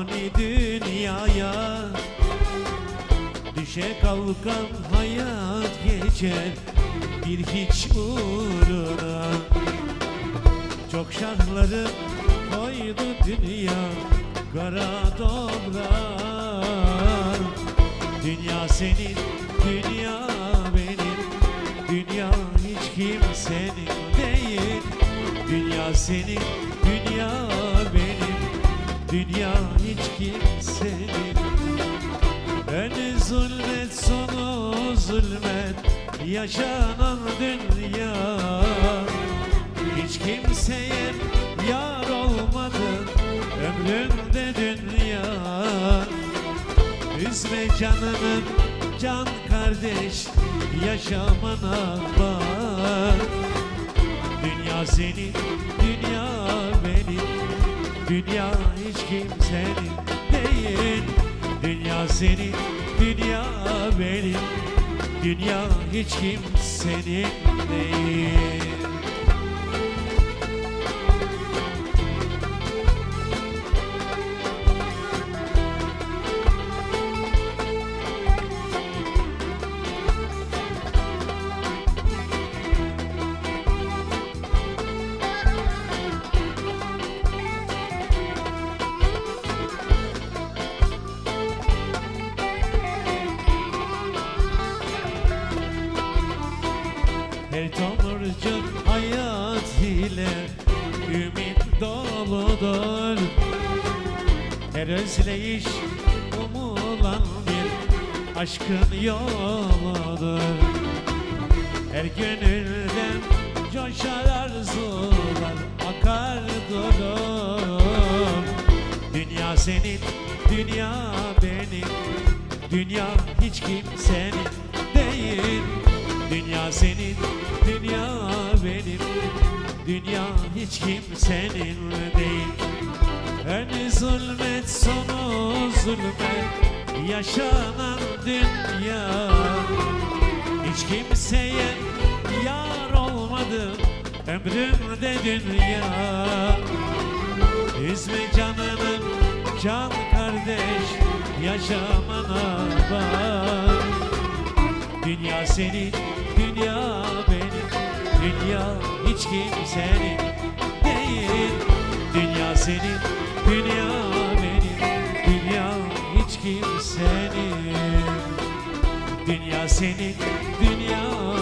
fani dünyaya düşe kalkan hayat geçer bir hiç uğruna. Çok şartları koydu dünya kara toprağa. Dünya senin, dünya benim, dünya hiç kimsenin değil. Dünya senin, dünya benim, dünya hiç kimsenin. Önü zulmet, sonu zulmet, yaşanan dünya. Hiç kimseye yar olmadı ömründe dünya. Üzme canını can kardeş, yaşamana bak. Dünya senin, dünya benim, dünya hiç kimsenin değil. Dünya senin, dünya benim, dünya hiç kimsenin değil. Her tomurcuk hayat ile ümit doludur. Her özleyiş umulan bir aşkın yoludur. Her gönülden coşar arzular, akar durur. Dünya senin, dünya benim, dünya hiç kimsenin değil. Dünya senin, dünya benim, dünya hiç kimsenin değil. Önü zulmet, sonu zulmet, yaşanan dünya. Hiç kimseye yar olmadı ömrümde dünya. Üzme canını can kardeş, yaşamana bak. Dünya senin, dünya benim, dünya hiç kimsenin değil. Dünya senin, dünya benim, dünya hiç kimsenin. Dünya senin, dünya